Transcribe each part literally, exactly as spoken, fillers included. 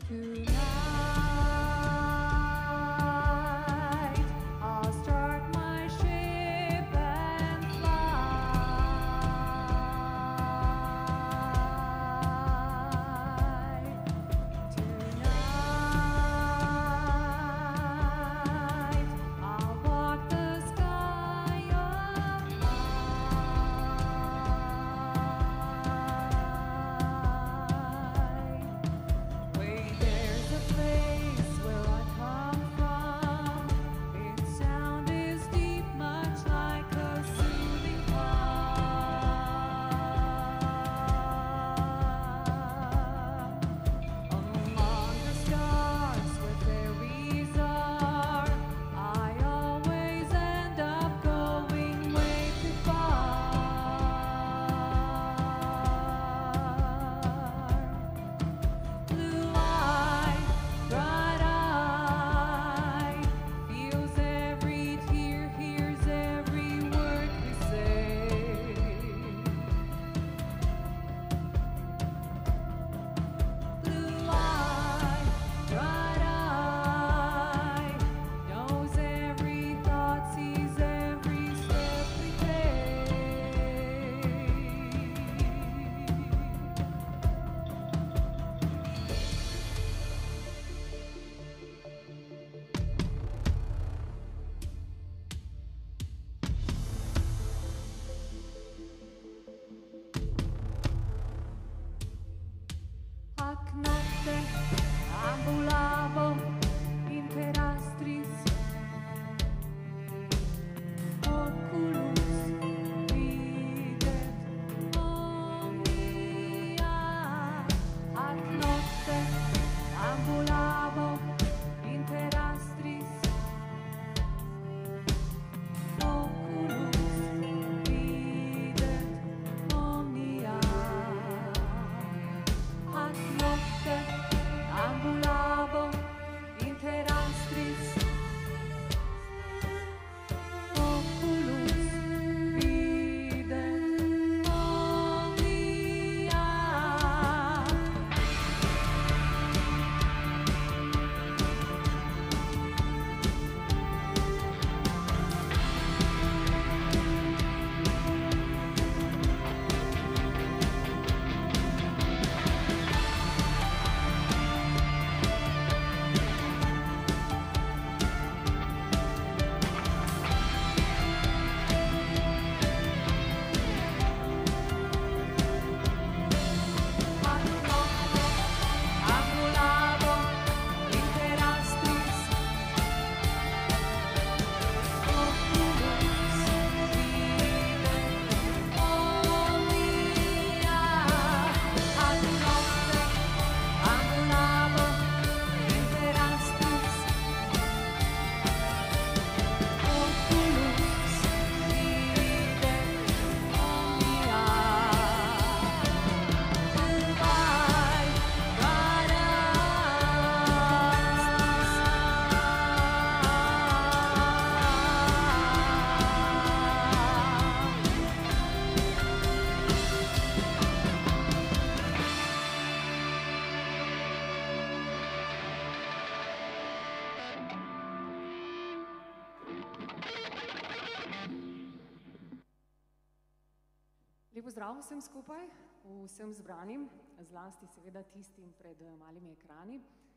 Pozdrav vsem skupaj, vsem zbranim, zlasti seveda tistim pred malimi ekrani.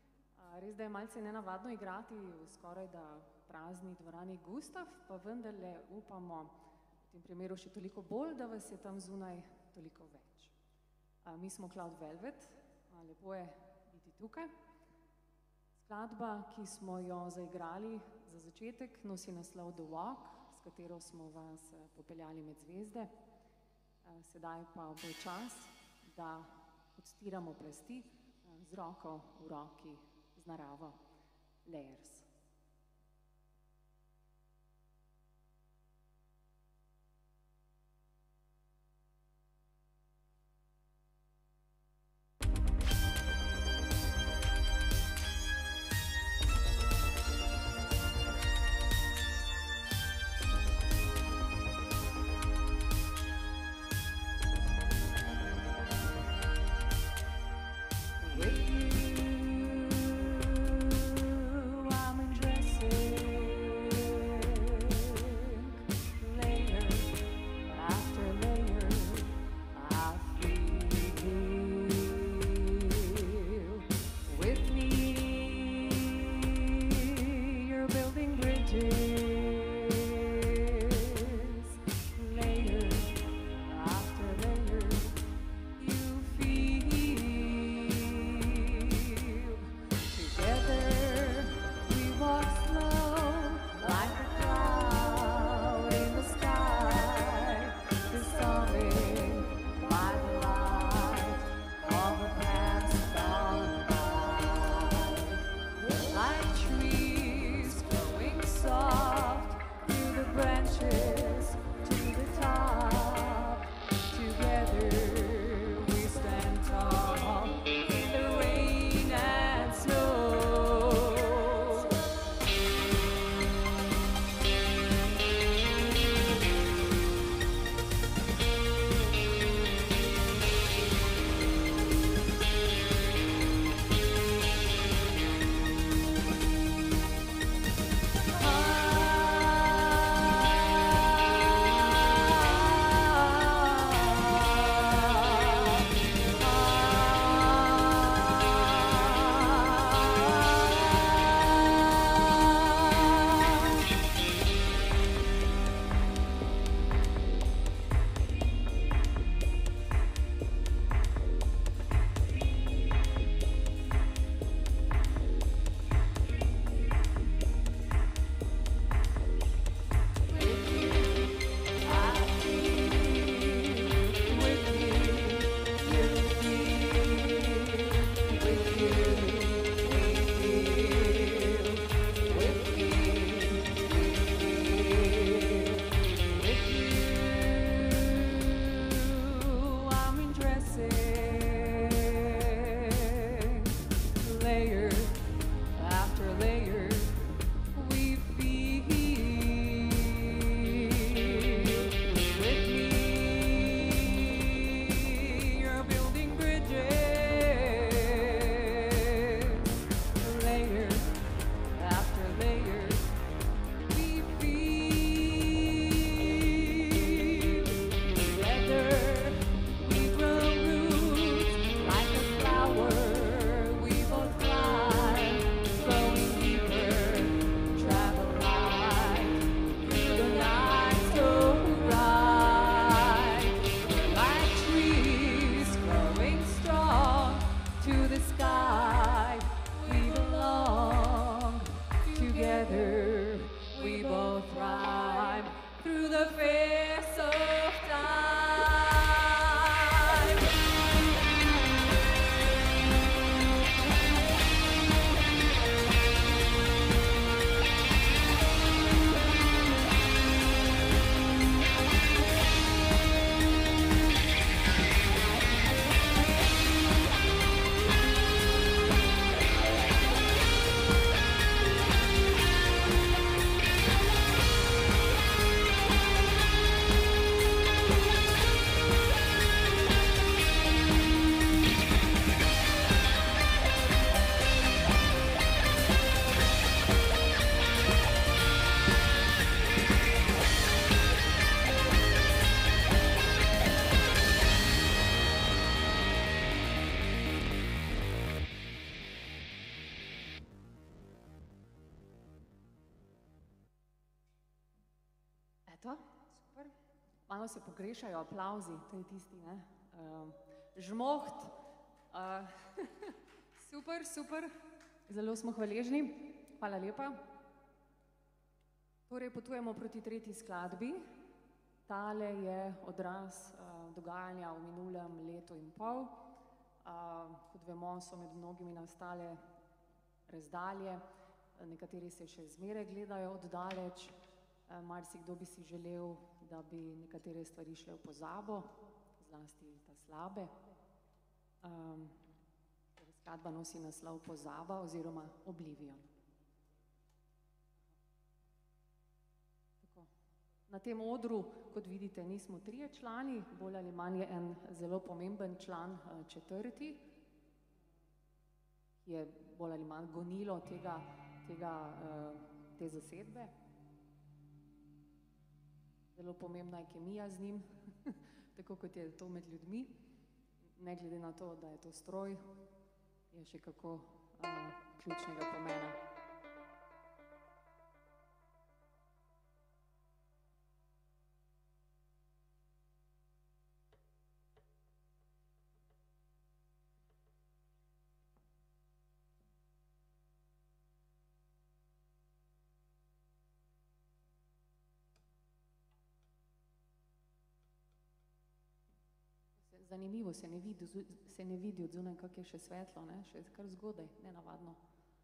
Res, da je malce nenavadno igrati v skoraj da prazni dvorani Gustaf, pa vendarle upamo v tem primeru še toliko bolj, da vas je tam zunaj toliko več. Mi smo Cloud Velvet, lepo je biti tukaj. Skladba, ki smo jo zaigrali za začetek, nosi naslov The Walk, s katero smo vas popeljali med zvezde. Sedaj pa bo čas, da odstiramo plasti z roko v roki z naravo Layers. With you Eto, super. Malo se pogrešajo aplauzi, to je tisti, ne? Uh, žmoht. Uh, super, super. Zelo smo hvaležni. Hvala lepa. Torej, potujemo proti tretji skladbi. Tale je odraz uh, dogajanja v minulem letu in pol. Uh, kot vemo, so med mnogimi nastale razdalje. Nekateri se še zmeraj gledajo oddaleč. Uh, marsikdo bi si želel, da bi nekatere stvari šle v pozabo, zlasti ta slabe. Um, skladba nosi naslov Pozaba oziroma Oblivion. Tako. Na tem odru, kot vidite, nismo trije člani, bolj ali manj je en zelo pomemben član četrti, ki je bolj ali manj gonilo tega, tega, te zasedbe. Zelo pomembna je kemija z njim, tako kot je to med ljudmi, ne glede na to, da je to stroj, je še kako uh, ključnega pomena. Zanimivo, se ne vidi, se ne vidi od zunaj, kako je še svetlo, ne? Še kar zgodaj, nenavadno.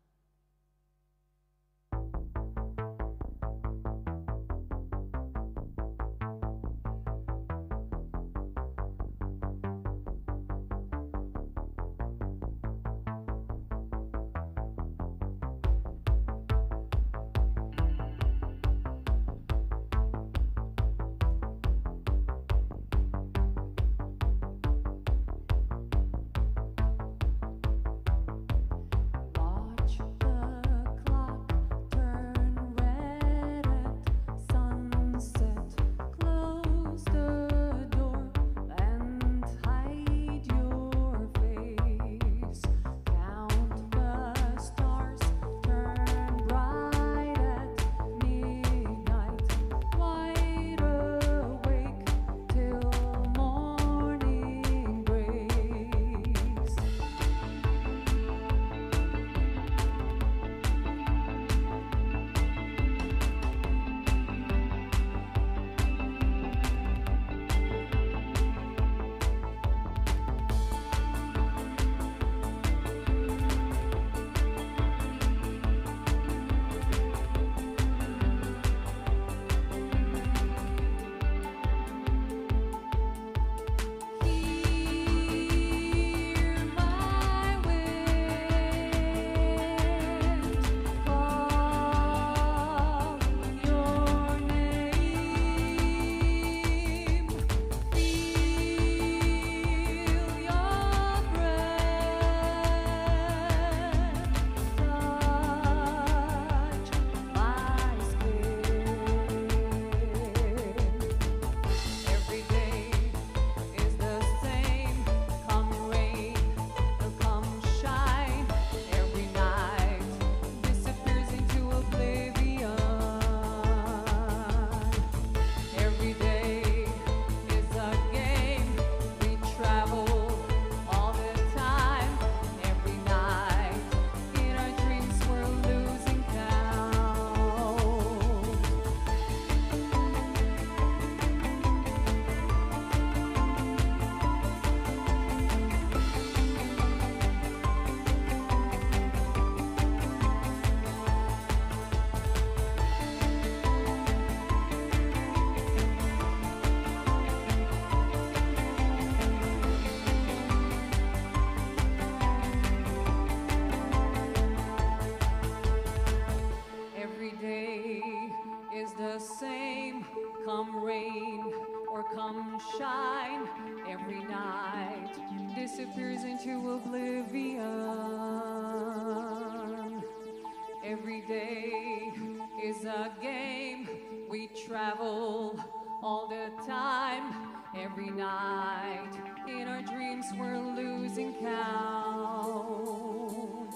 Disappears into oblivion. Every day is a game. We travel all the time. Every night in our dreams we're losing count.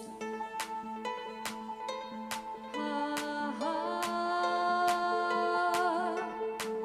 Ah, ah,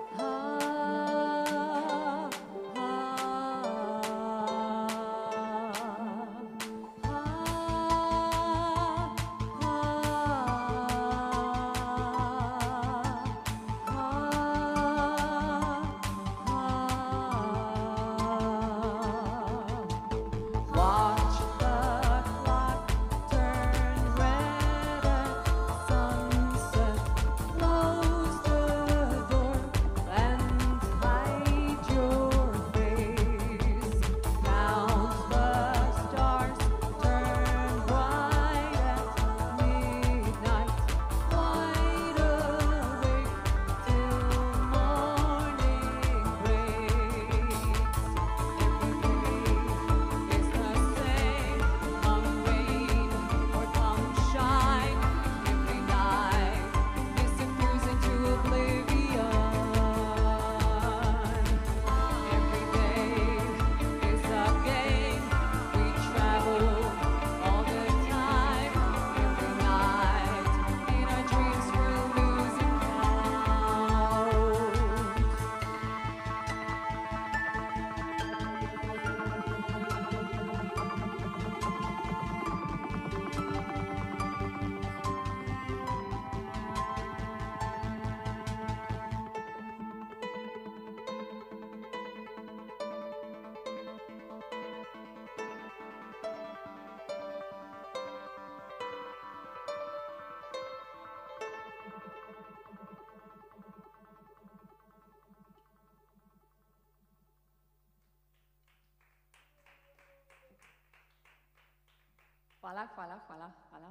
Hvala, hvala, hvala, hvala.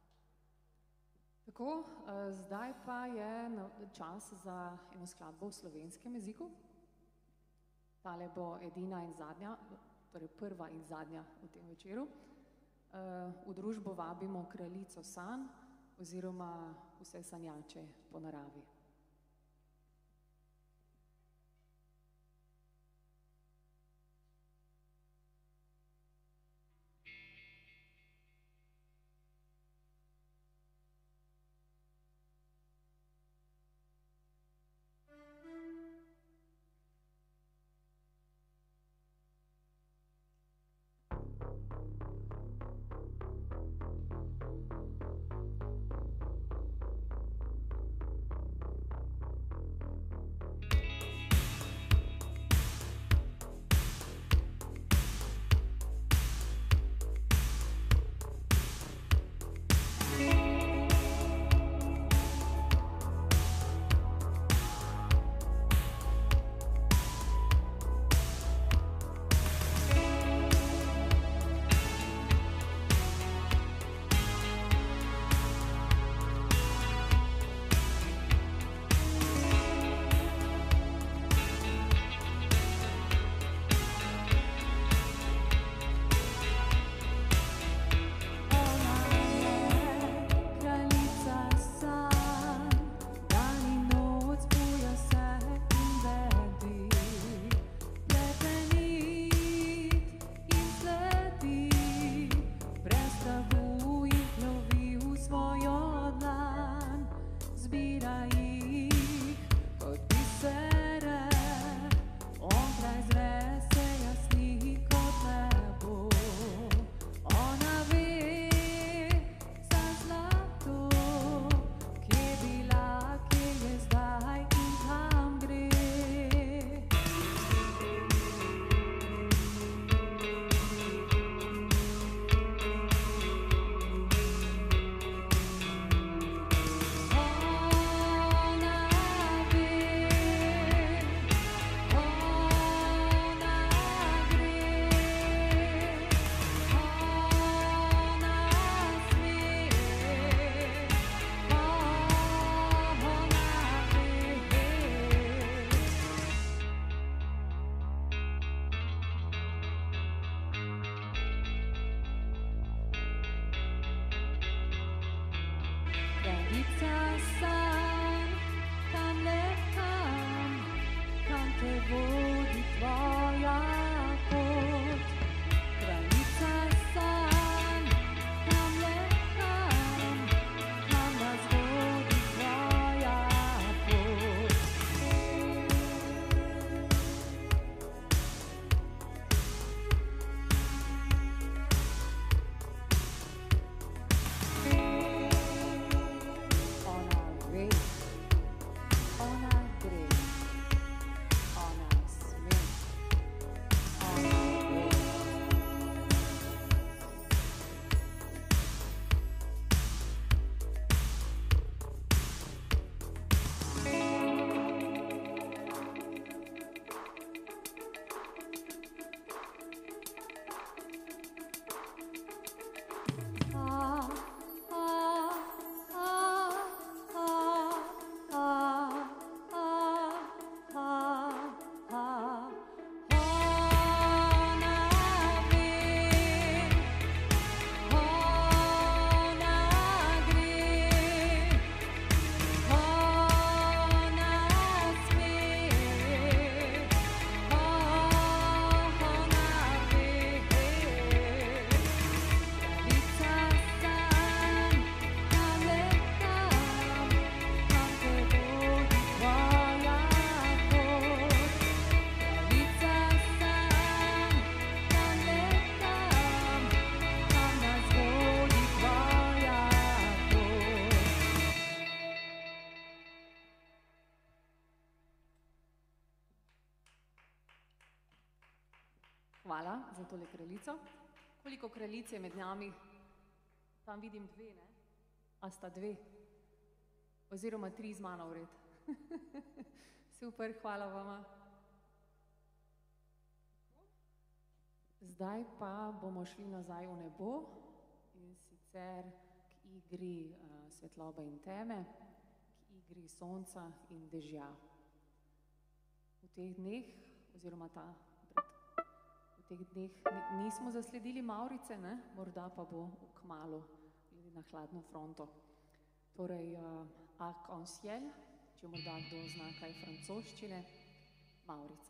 Tako, zdaj pa je čas za eno skladbo v slovenskem jeziku. Tale bo edina in zadnja, torej prva in zadnja v tem večeru. V družbo vabimo kraljico sanj oziroma vse sanjače po naravi. Hvala za tole kraljico. Koliko kraljic je med nami? Tam vidim dve, ne? A sta dve? Oziroma tri z mano vred. Super, hvala vama. Zdaj pa bomo šli nazaj v nebo in sicer k igri uh, svetlobe in teme, k igri sonca in dežja. V teh dneh, oziroma ta, v teh dneh nismo zasledili Mavrice, ne? Morda pa bo kmalu, glede na hladno fronto. Torej, uh, arc-en-ciel, če morda kdo zna kaj francoščine, Mavrica.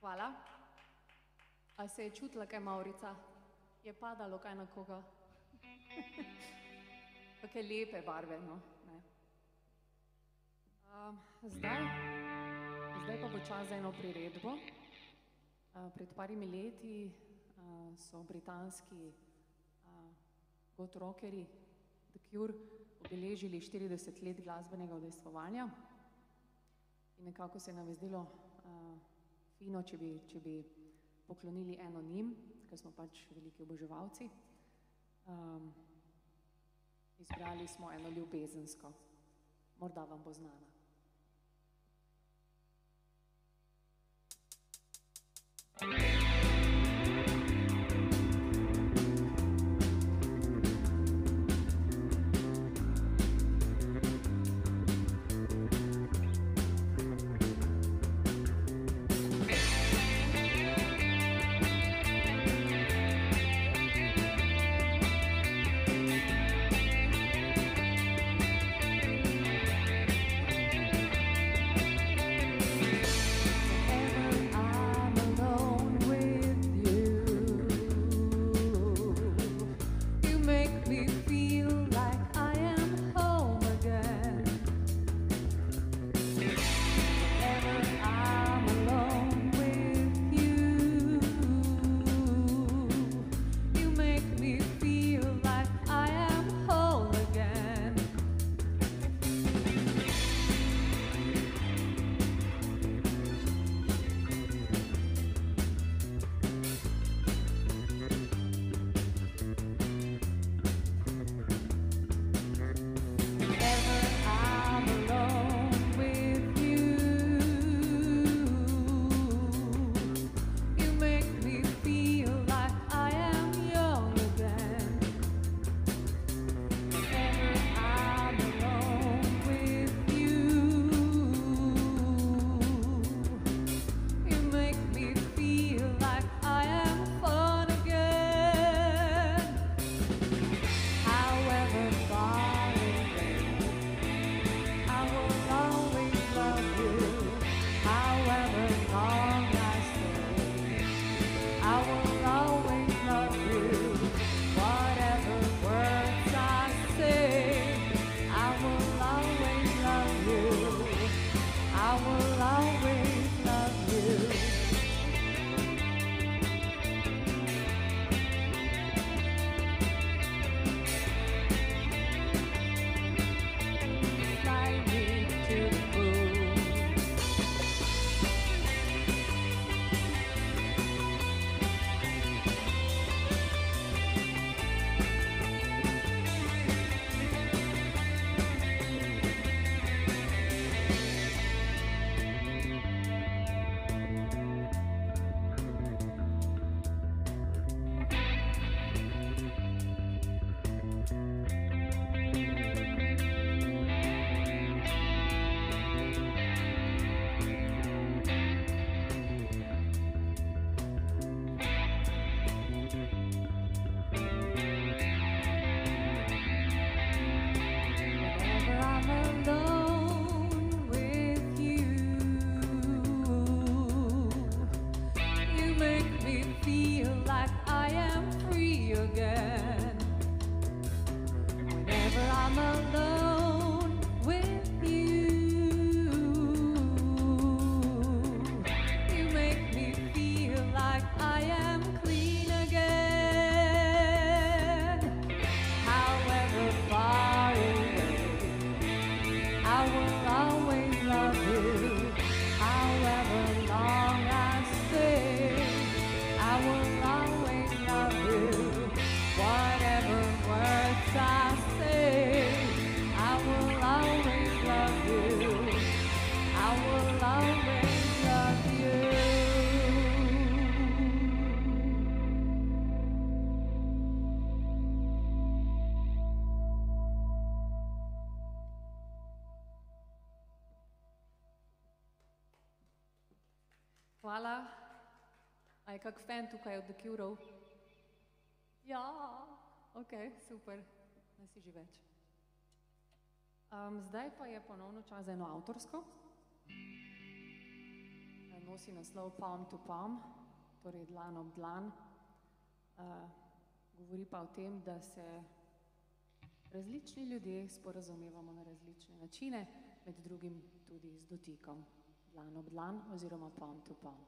Hvala. A se je čutila kaj Maurica? Je padalo kaj na koga? Kakaj lepe barve, no. Ne. Um, zdaj, zdaj pa bo čas za eno priredbo. Uh, pred parimi leti uh, so britanski uh, goth rockeri The Cure obeležili štirideset let glasbenega udejstvovanja in nekako se nam je zdelo uh, fino, če bi, če bi poklonili eno njim, ker smo pač veliki oboževalci. Um, izbrali smo eno ljubezensko, morda vam bo znana. Hvala. A je kak fan tukaj od The Cure-ov? Ja, ok, super. Ne si že več. Um, zdaj pa je ponovno čas za eno avtorsko. nosi naslov Palm to Palm, torej dlan ob dlan. Govori pa o tem, da se različni ljudje sporazumevamo na različne načine, med drugim tudi z dotikom dlan ob dlan oziroma palm to palm.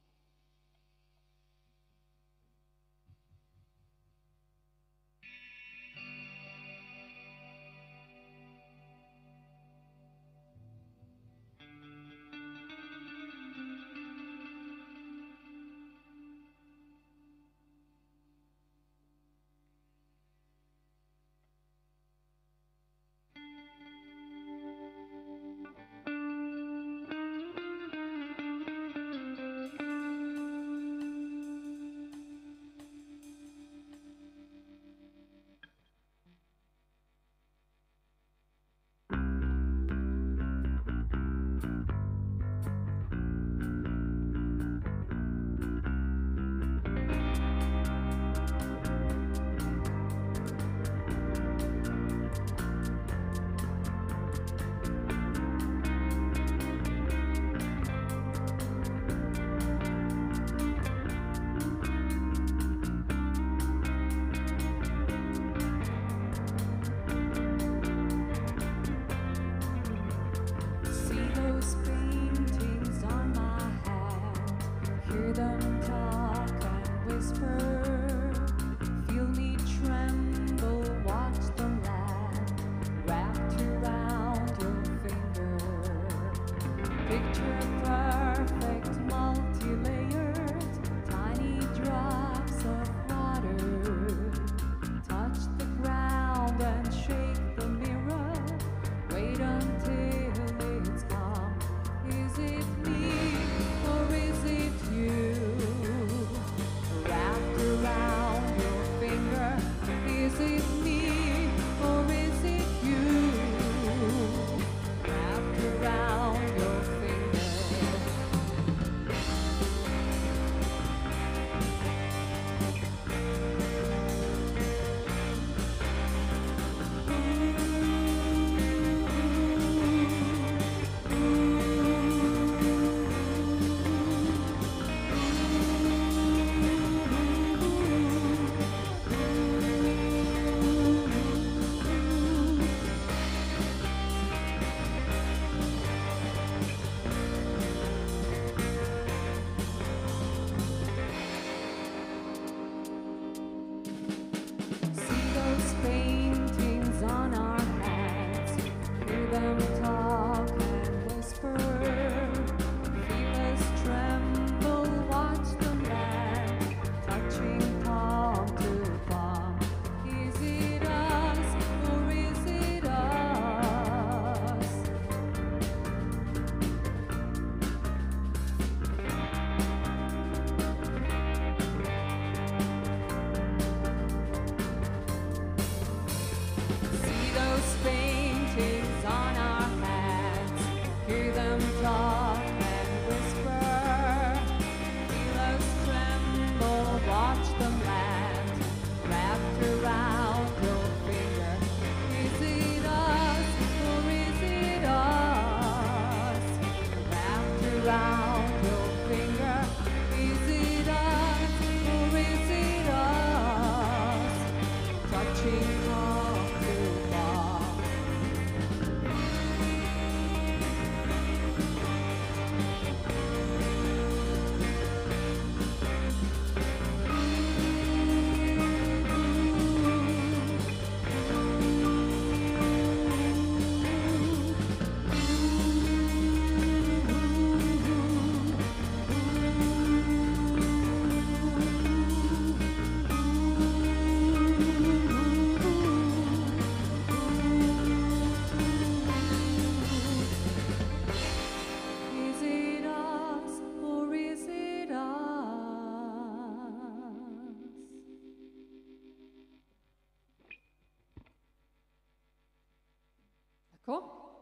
Tako,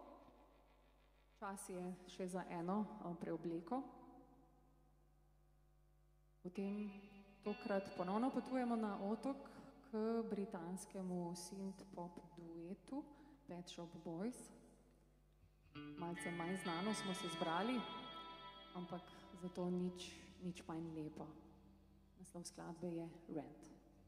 čas je še za eno preobleko. Potem tokrat ponovno potujemo na otok k britanskemu synthpop duetu Pet Shop Boys. Malce manj znano smo se zbrali. ampak zato nič, nič manj lepo. Naslov skladbe je Rent.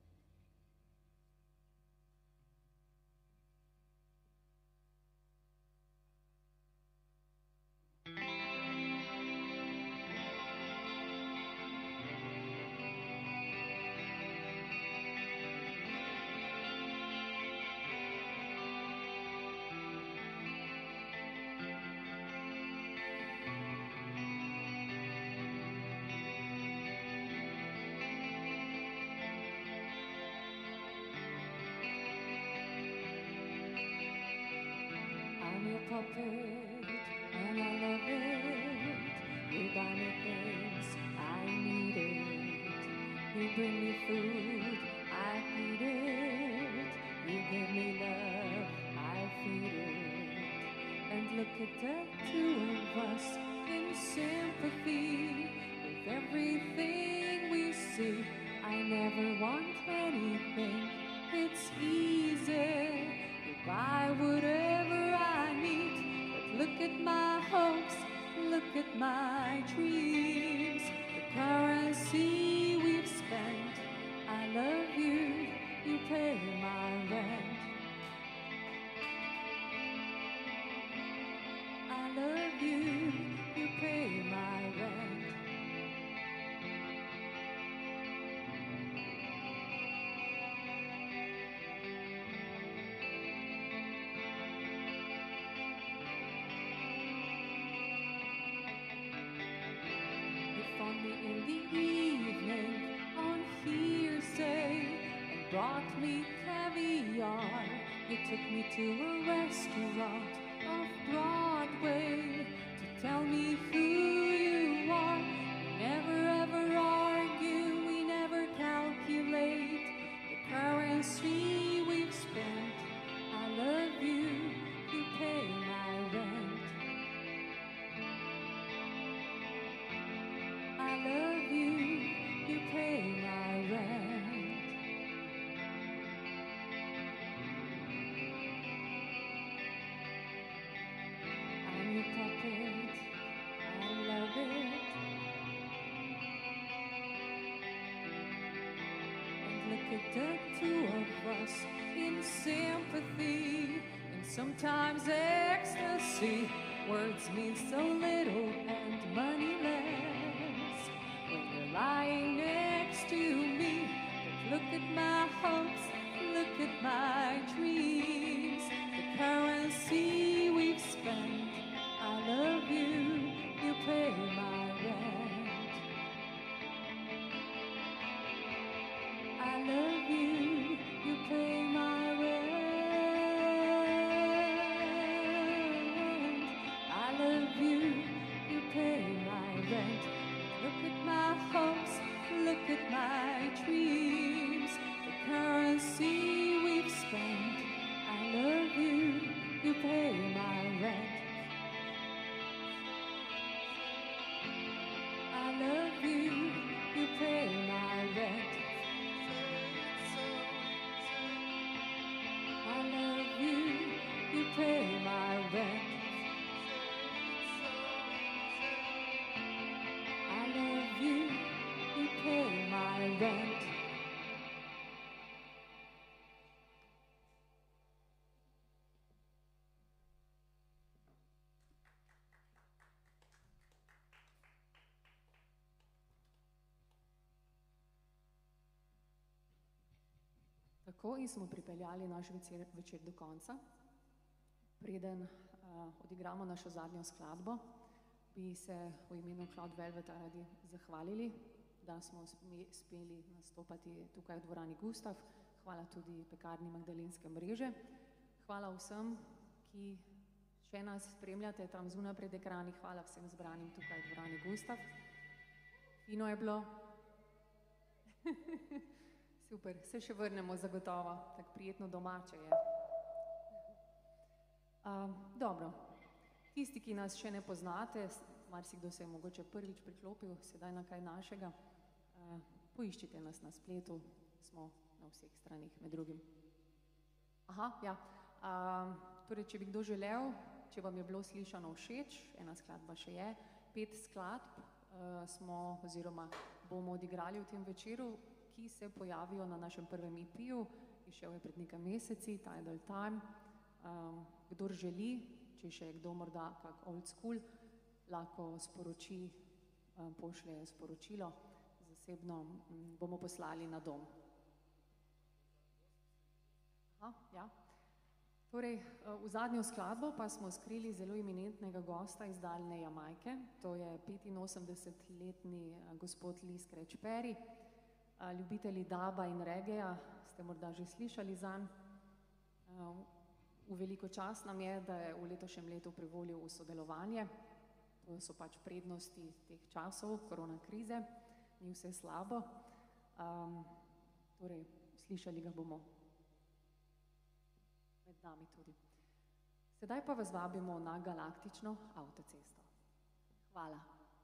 Puppet, and I love it. You buy me things, I need it. You bring me food, I eat it. You give me love, I feed it. And look at the two of us in sympathy with everything we see. I never want anything, it's easy. You buy whatever I need. Look at my hopes, look at my dreams, the currency we've spent. I love you, you pay my rent. I love you, you pay my rent. In the evening on hearsay and brought me caviar. You took me to a restaurant off Broadway to tell me who you are. We never ever argue, we never calculate the currency we've spent. I love you, you pay my rent. I love you, you pay my rent. I'm your puppet, I love it. And look at the two of us in sympathy and sometimes ecstasy. Words mean so little and money less when you're lying next to me. But look at my hopes, look at my dreams, the currency we've spent. I love you, you pay my rent. I love you, you pay my rent. I love you, you pay my rent. Look at my hopes, look at my dreams, the currency we've spent. I love you, you pay my rent. I love you, you pay my rent. I love you, you pay my rent. I love you, you pay my rent. Tako in smo pripeljali naš večer, večer do konca. Preden uh, odigramo našo zadnjo skladbo, bi se v imenu Cloud Velveta radi zahvalili, da smo speli nastopati tukaj v dvorani Gustaf. Hvala tudi pekarni Magdalenske mreže. Hvala vsem, ki še nas spremljate tam zunaj pred ekrani. Hvala vsem zbranim tukaj v dvorani Gustaf. Fino je bilo. Super, se še vrnemo zagotovo, tako prijetno domače je. Uh, dobro, tisti, ki nas še ne poznate, marsikdo se je mogoče prvič priklopil, sedaj na kaj našega, uh, poiščite nas na spletu, smo na vseh stranih med drugim. Aha, ja, uh, torej, če bi kdo želel, če vam je bilo slišano všeč, ena skladba še je, pet skladb uh, smo oziroma bomo odigrali v tem večeru, ki se pojavijo na našem prvem E P-ju, izšel je pred nekaj meseci, Tidal Time. Um, kdor želi, če še je kdo morda kak old school, lahko sporoči, um, pošlje sporočilo, zasebno um, bomo poslali na dom. Aha, ja. Torej, v zadnjo skladbo pa smo skrili zelo eminentnega gosta iz daljne Jamajke, to je petinosemdesetletni gospod Lee Scratch Perry. Ljubitelji daba in regeja ste morda že slišali zanj. V veliko čast nam je, da je v letošnjem letu privolil v sodelovanje. To so pač prednosti teh časov, korona krize, ni vse slabo. Um, torej, slišali ga bomo med nami tudi. Sedaj pa vas vabimo na galaktično avtocesto. Hvala.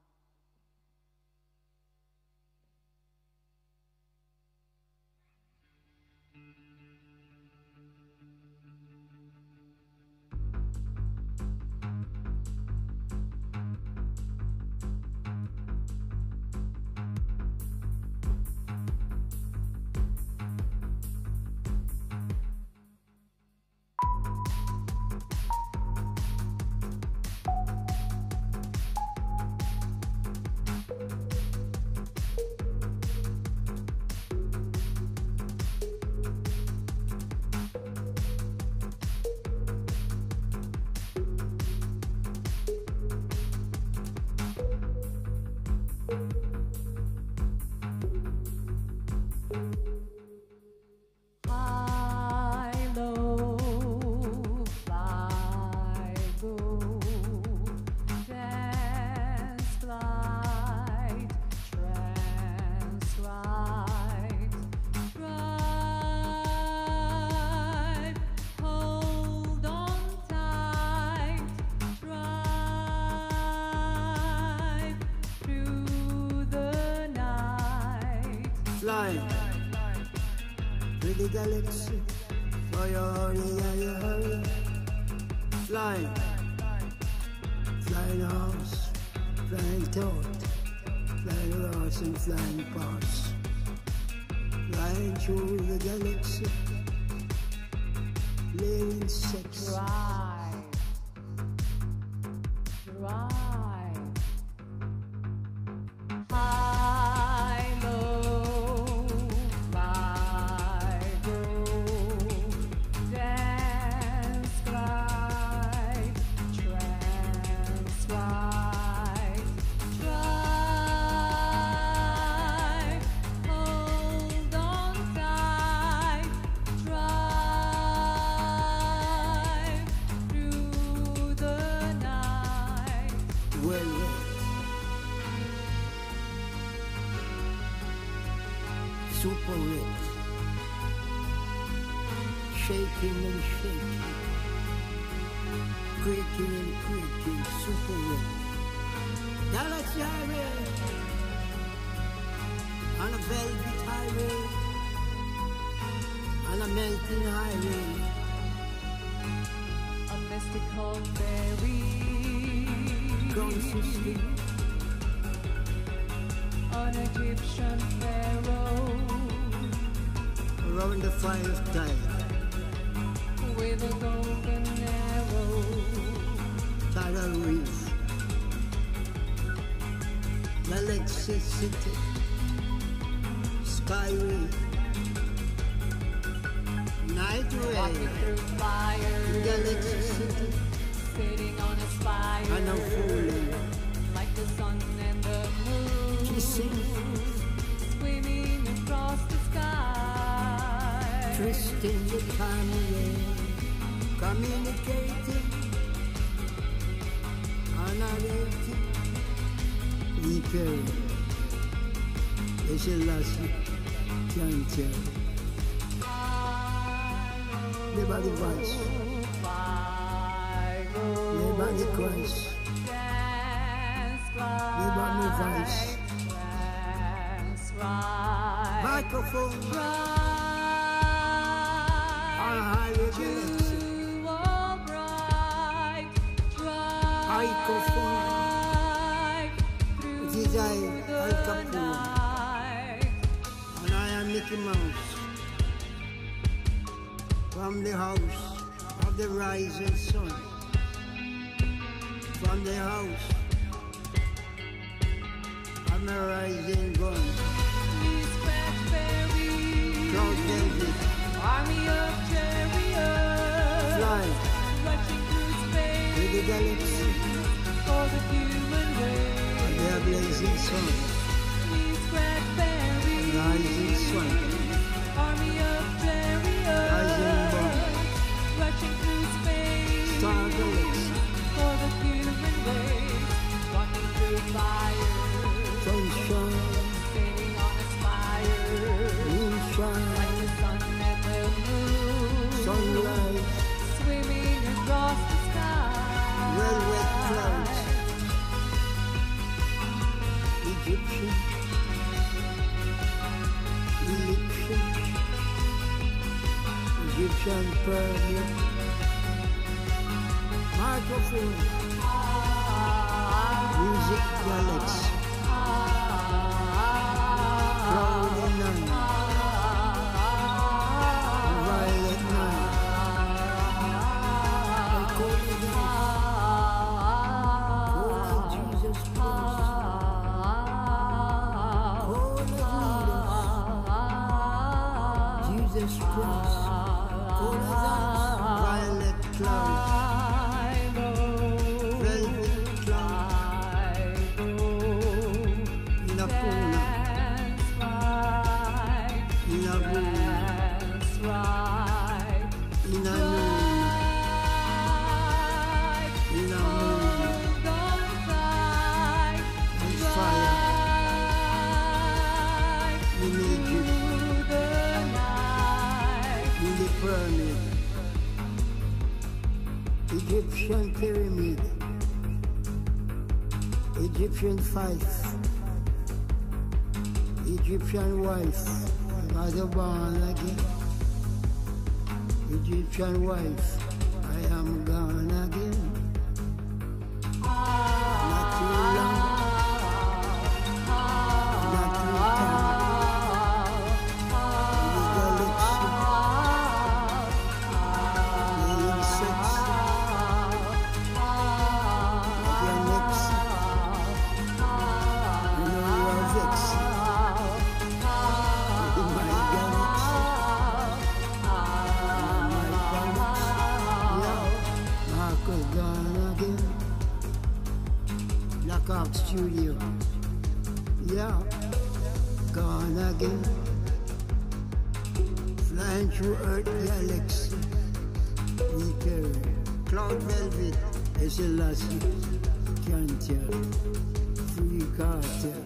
The galaxy, for your hurry, yeah, you hurry. Flying, flying horse, flying toad, flying horse and flying parts. Flying through the galaxy, laying sex. Drive, drive, high, low, fly, go, dance, glide, trance, ride, drive, hold on tight, drive through the night. Well, well. Super red, shaking and shaking, creaking and creaking, super red. Galaxy highway, on a velvet highway, on a melting highway. A mystical fairy Consciously, an Egyptian pharaoh around the fire's tide, with a golden arrow. tidal reef, Galaxy City, Skyway, Nightway, Walking through fire, Galaxy City, sitting on a spire, and a falling, like the sun and the moon, kissing, swimming across the sky. twisting the time away, communicating, annihilating, repairing. It's a last can't tell. Never the voice, Fly, go, never the Christ, dance, glide, never the voice. dance, ride, Microphone, drive, on a highway galaxy, to all bright, drive, microphone, is I, Al Capone, and I am Mickey Mouse, from the house of the rising sun, from the house of the rising gun. Cloud Velvet, Army of chariots, fly rushing through space, with the galaxy for the human race. of the blazing sun, These cranberries, rising sun, army of chariots, rising gun, rushing through space, star galaxy, for the human race. Walking through fire, sunshine, sailing on a spire, moonshine, like the sun and the moon, sunrise, swimming across the sky. velvet clouds, Egyptian, Egyptian, Egyptian pyramid, microphone, music galaxy, cloudy night, violet night, Holy Jesus Christ, Holy Jesus Christ, violet clouds, velvet clouds, in a puna, in a moon, in a moon, in a moon, and fire, in Egypt, in the pyramid, Egyptian pyramid, Egyptian fife, Egyptian wife, mother born again, Egyptian wife, I am gone again. Not too long, not too time, the galaxy, the insects, like your necks, you know you are vexed. In my galaxy, in my galaxy, yeah, Marcus gone again. Blackhawk Studio, yeah, gone again. Flying through Earth galaxy, we carry Cloud Velvet, S L S, can't tell, free cartel.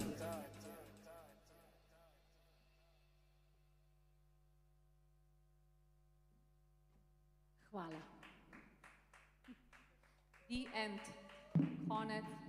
Hvala. The end. Konec.